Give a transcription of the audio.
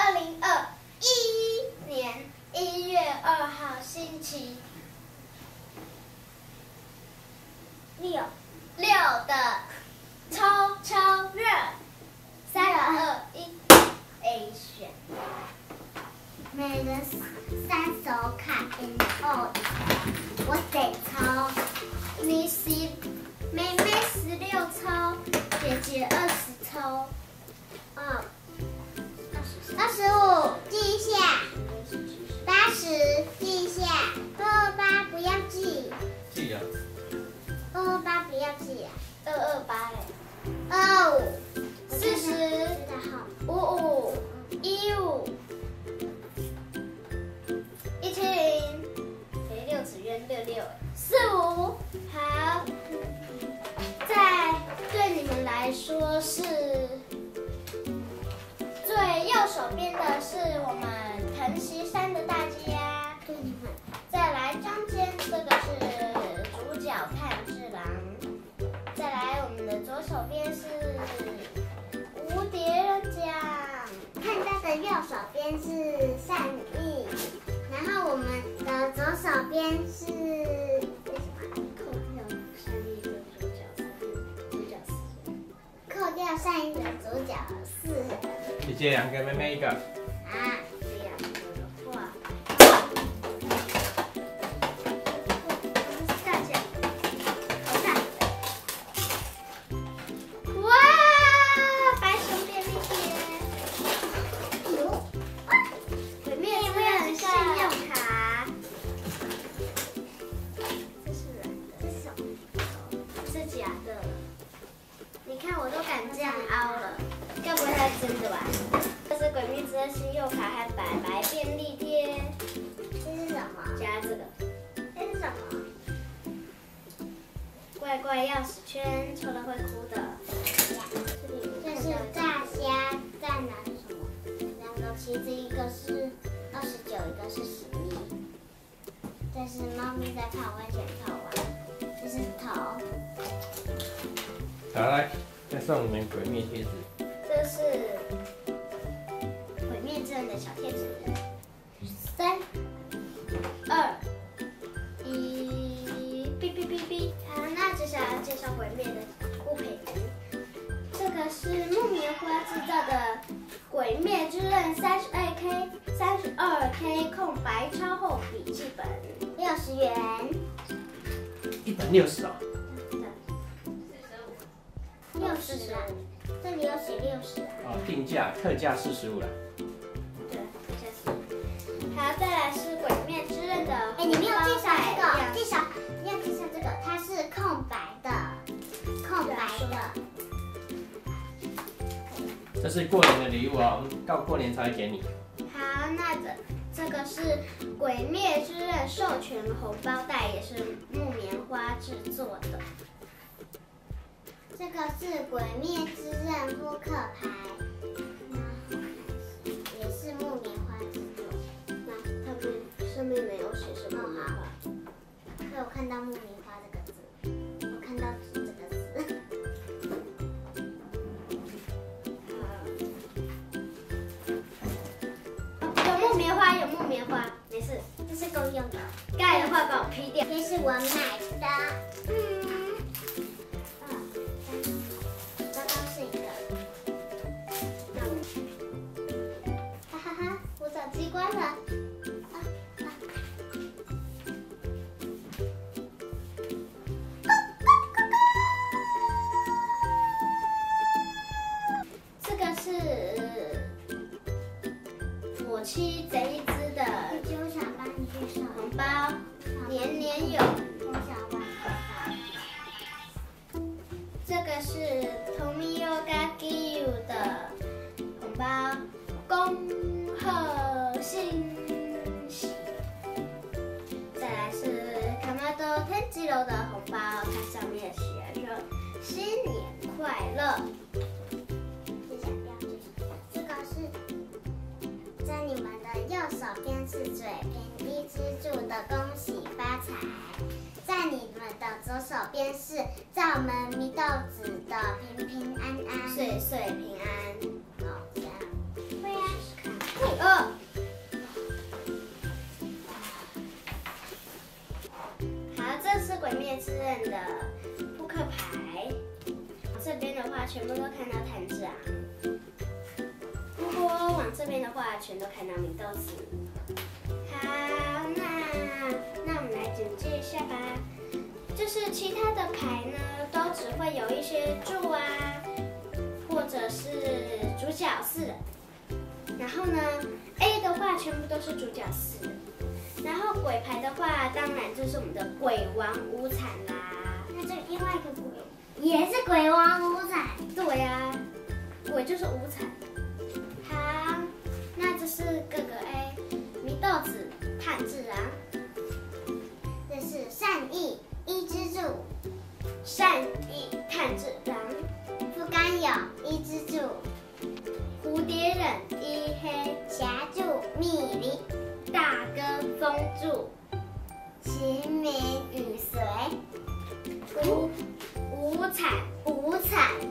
2021年1月2号星期六的超热，3、2、1 ，A 选。 每人3手卡 NO 我得抽，妹妹16抽，姐姐20抽，25记一下，80记一下，228不要记， 记啊 228不要记 228嘞 ，25 40 55 15 170，6指圆66 45，好，在对你们来说是最右手边的是我们藤溪山的大家， 对你们， 再来中间这个是主角炭治郎，再来我们的左手边是蝴蝶人奖， 看到的右手边是善意，然后我们的左手边是扣掉善意的主角4。 姐姐2个，妹妹1个。 啊， 这样哇，大奖，好大！哇，白熊便利贴，鬼灭之刃信用卡，这是软的， 这是什么？ 是假的。你看我都敢这样凹了，该不会它是真的吧？这是鬼灭之刃信用卡和白便利贴， 这是什么？ 加这个。 这是什么？ 怪怪钥匙圈，抽了会哭的。 这是炸虾蛋啊，是什么？2个旗子，一个是29，一个是10粒。这是猫咪在泡温泉泡完，这是头。 好，来，再送你们鬼灭贴纸。 这是鬼灭之刃的小贴纸。3、2、1，哔哔哔哔。好，那接下来介绍鬼灭的物品。这个是木棉花制造的鬼灭之刃32K空白超厚笔记本，60元。 1本60哦。 60啊，这里有写60啊。 哦，定价特价45了。 对，特价45。好，再来是鬼灭之刃的。 哎，你没有介绍这个，要介绍这个，它是空白的，空白的。 这是过年的礼物哦，到过年才会给你。 好，那这个是鬼灭之刃授权红包袋，也是木棉花制作的。 这个是鬼灭之刃扑克牌，也是木棉花制作。 那它们上面没有写什么花。 可我看到木棉花这个字，我看到这个字。 有木棉花，有木棉花，没事。 这是公用的， 盖的话把我劈掉。 这是我买的。刚刚是一个。哈哈哈，我手机关了。 这个是火漆贼一只的我想帮你介绍红包，年年有。 我想帮你介绍。 这个是 Tomiyoga Giyu 的红包，恭贺新喜。再来是 Kamado Tenjiro 的红包，它上面写着新年快乐。 这个是在你们的右手边是嘴平一支柱的恭喜发财，在你们的左手边是灶门祢豆子的平平安安， 岁岁平安。 好，这样。会啊。 全部都看到炭治郎。如果往这边的话，全都看到祢豆子。好，那我们来简介一下吧。就是其他的牌呢，都只会有一些柱啊，或者是主角4。然后呢 ，A 的话全部都是主角4。然后鬼牌的话，当然就是我们的鬼王无惨啦。 那这另外一个鬼也是鬼王无惨。 对呀，鬼就是无惨。好，那这是各个 A， 祢豆子、炭治郎。 这是善意一之助， 善意炭治郎。 不干有一之助， 蝴蝶忍一黑， 霞助蜜梨， 大哥风柱， 齐名与随， 无惨。 无惨